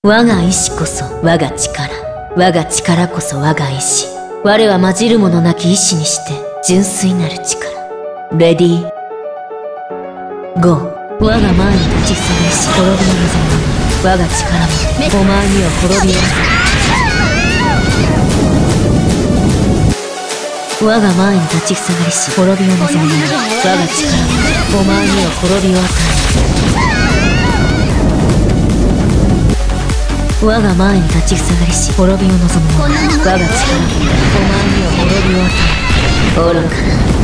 我が意志こそ我が力、我が力こそ我が意志。我は混じるものなき意志にして純粋なる力。レディーゴー。我が前に立ちふさがりし滅びの望み、我が力もお前には滅びを。我が前に立ちふさがりし滅びを望み、我が力もお前には滅びを与え。我が前に立ちふさがりし滅びを望む者、我が力もお前には滅びを与え。愚かな。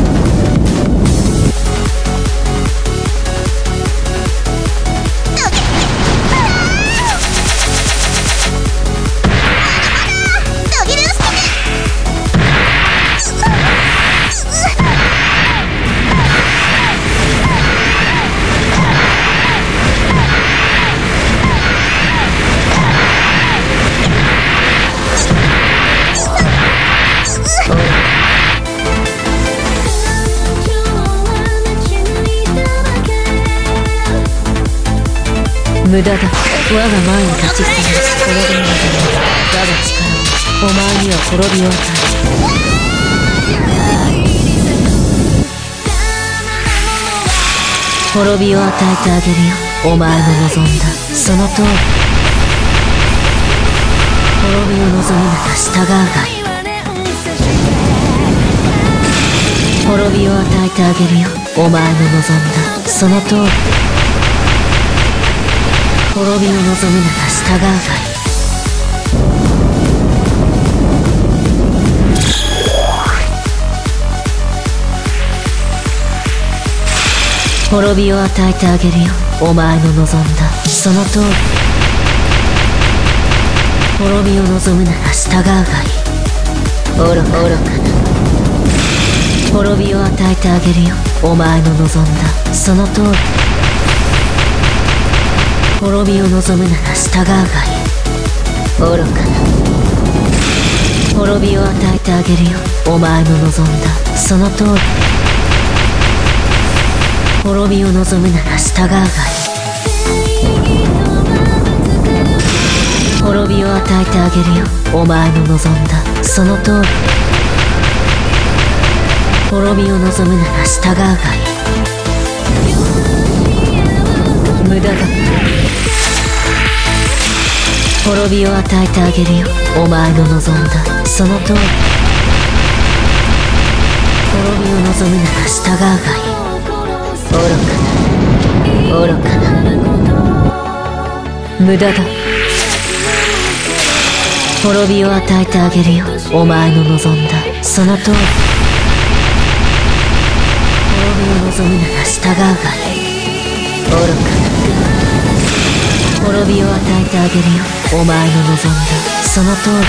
無駄だ。我が前に立ちふさがりし滅びの望み、我が力もお前には滅びを与え。滅びを与えてあげるよ、お前の望んだその通り。滅びを望むなら従うがいい。滅びを与えてあげるよ、お前の望んだその通り。滅びを望むなら従うがいい。滅びを与えてあげるよ、お前の望んだその通り。滅びを望むなら従うがいい。愚かな。滅びを与えてあげるよ、お前の望んだその通り。滅びを望むなら従うがいい。愚かな。滅びを与えてあげるよ、お前の望んだその通り。滅びを望むなら従うがいい。滅びを与えてあげるよ、お前の望んだその通り。滅びを望むなら従うがいい。無駄だ。滅びを与えてあげるよ、お前の望んだその通り。滅びを望むなら従うがいい。愚かな。無駄だ。滅びを与えてあげるよ、お前の望んだその通り。滅びを望むなら従うがいい。愚かな。滅びを与えてあげるよ、お前の望んだその通り。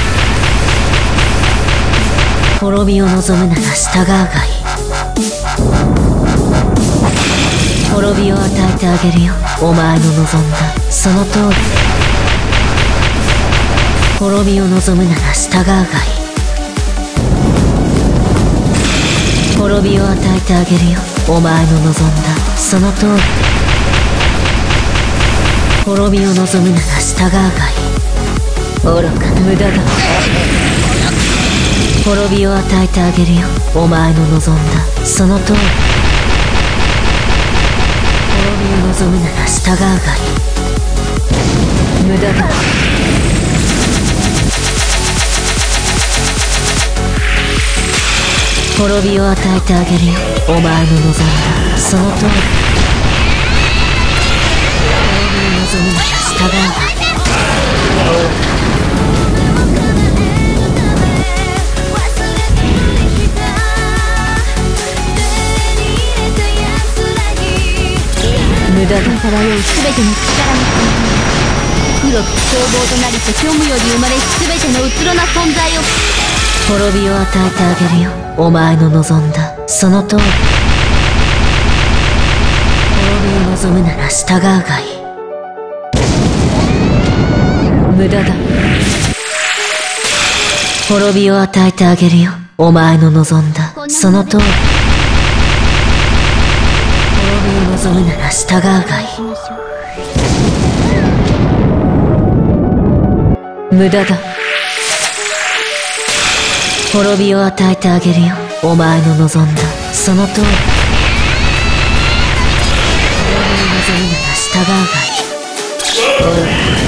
滅びを望むなら従うがいい。滅びを与えてあげるよ、お前の望んだその通り。滅びを望むなら従うがいい。滅びを与えてあげるよ、お前の望んだその通り。滅びを望むなら従うがいい。愚かな。無駄だ。滅びを与えてあげるよ、お前の望んだその通り。滅びを望むなら従うがいい。無駄だ。滅びを与えてあげるよ、お前の望んだその通り。滅びを望むなら従うがいい。無駄だ。漂うすべての力の黒く凶暴となりと虚無より生まれしすべてのうつろな存在を。滅びを与えてあげるよ、お前の望んだその通り。滅びを望むなら従うがいい。無駄だ。滅びを与えてあげるよ、お前の望んだその通り。滅びを望むなら従うがいい。 無駄だ。滅びを与えてあげるよ。お前の望んだその通り。俺の望みなら従うがいい。